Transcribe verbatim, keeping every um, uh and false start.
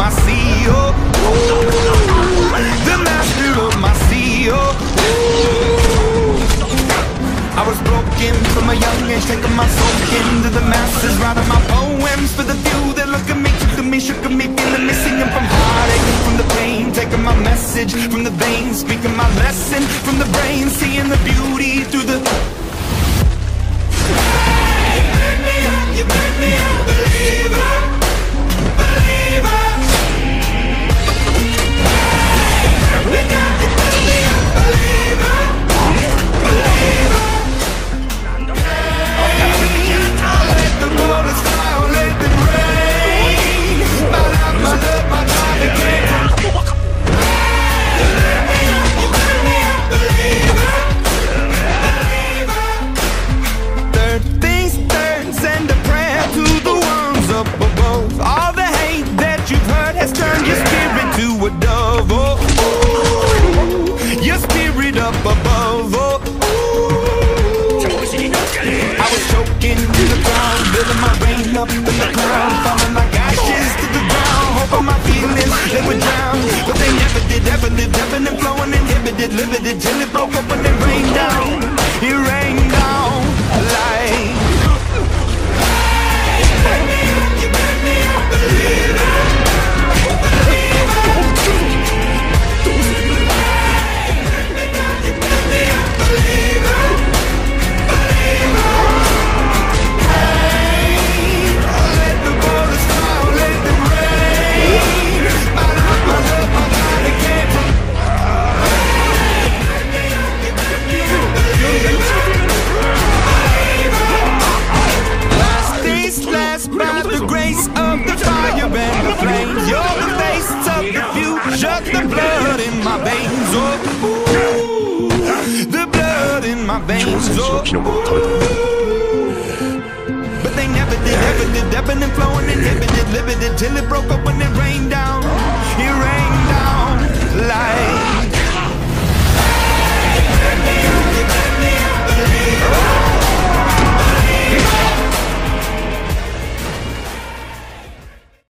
my sea, oh, ooh, the master of my sea, oh, ooh. I was broken from a young age, taking my soul into the masses, writing my poems for the few that look at me, took at me, shook at me, feeling me, singing from heartache, from the pain, taking my message from the veins, speaking my lesson from the brain, seeing the beauty through the. Hey, you make me up, you make me a believer, believer. Hey, you make me a believer, believer. Let the waters fly, let them rain. My love, my love, my God, again. You let me up, you let me up, believer, believer. Third things third, send a prayer to the ones up above. All the hate that you've heard has turned your spirit to a dove. Oh, ooh, your spirit up above. Oh, I was choking in the ground, building my rain up in the cloud, falling like ashes to the ground, hoping my feelings they would drown, but they never did, ever lived, ebbing and flowing, inhibited, limited, till it broke up when it rained down, it rained down like. Hey, you make me up, you make me a believer, believer. Hey, you make me up, you make me a believer. By the grace of the fire and the flames, you're the face of the future, the blood in my veins, oh, ooh, the blood in my veins, oh, ooh. But they never did, ever did, ebbing and flowing, inhibited, limited, till it broke up when it rained.